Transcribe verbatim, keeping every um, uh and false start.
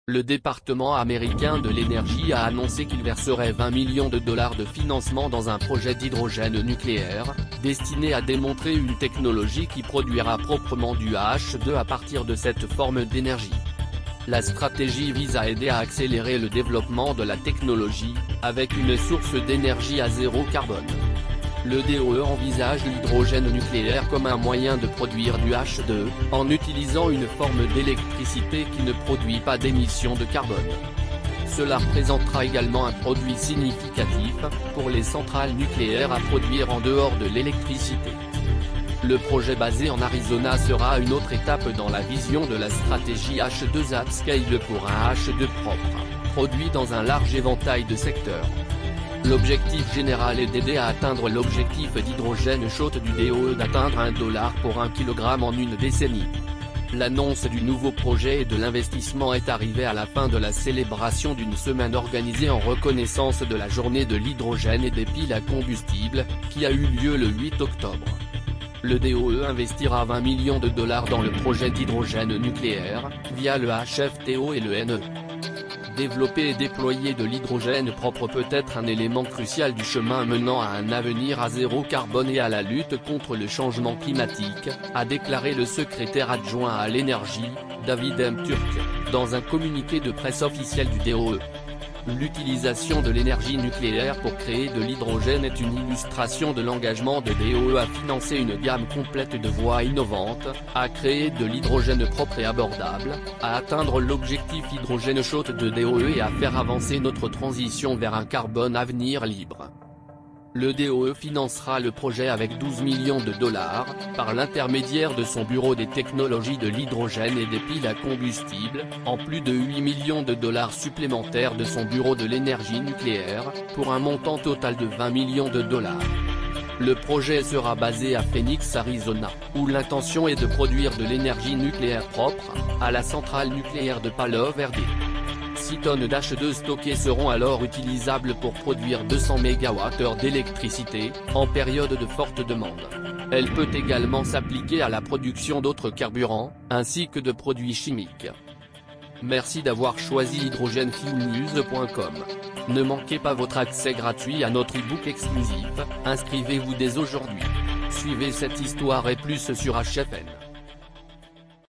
Le département américain de l'énergie a annoncé qu'il verserait vingt millions de dollars de financement dans un projet d'hydrogène nucléaire, destiné à démontrer une technologie qui produira proprement du H deux à partir de cette forme d'énergie. La stratégie vise à aider à accélérer le développement de la technologie, avec une source d'énergie à zéro carbone. Le D O E envisage l'hydrogène nucléaire comme un moyen de produire du H deux, en utilisant une forme d'électricité qui ne produit pas d'émissions de carbone. Cela représentera également un produit significatif, pour les centrales nucléaires à produire en dehors de l'électricité. Le projet basé en Arizona sera une autre étape dans la vision de la stratégie H deux at Scale pour un H deux propre, produit dans un large éventail de secteurs. L'objectif général est d'aider à atteindre l'objectif d'hydrogène chaud du D O E d'atteindre un dollar pour un kilogramme en une décennie. L'annonce du nouveau projet et de l'investissement est arrivée à la fin de la célébration d'une semaine organisée en reconnaissance de la journée de l'hydrogène et des piles à combustible, qui a eu lieu le huit octobre. Le D O E investira vingt millions de dollars dans le projet d'hydrogène nucléaire, via le H F T O et le N E. Développer et déployer de l'hydrogène propre peut être un élément crucial du chemin menant à un avenir à zéro carbone et à la lutte contre le changement climatique, a déclaré le secrétaire adjoint à l'énergie, David M. Turk, dans un communiqué de presse officiel du D O E. L'utilisation de l'énergie nucléaire pour créer de l'hydrogène est une illustration de l'engagement de D O E à financer une gamme complète de voies innovantes, à créer de l'hydrogène propre et abordable, à atteindre l'objectif hydrogène chaud de D O E et à faire avancer notre transition vers un carbone avenir libre. Le D O E financera le projet avec douze millions de dollars, par l'intermédiaire de son bureau des technologies de l'hydrogène et des piles à combustible, en plus de huit millions de dollars supplémentaires de son bureau de l'énergie nucléaire, pour un montant total de vingt millions de dollars. Le projet sera basé à Phoenix, Arizona, où l'intention est de produire de l'énergie nucléaire propre, à la centrale nucléaire de Palo Verde. six tonnes d'H deux stockées seront alors utilisables pour produire deux cents mégawattheures d'électricité, en période de forte demande. Elle peut également s'appliquer à la production d'autres carburants, ainsi que de produits chimiques. Merci d'avoir choisi hydrogen fuel news point com. Ne manquez pas votre accès gratuit à notre e-book exclusif, inscrivez-vous dès aujourd'hui. Suivez cette histoire et plus sur H F N.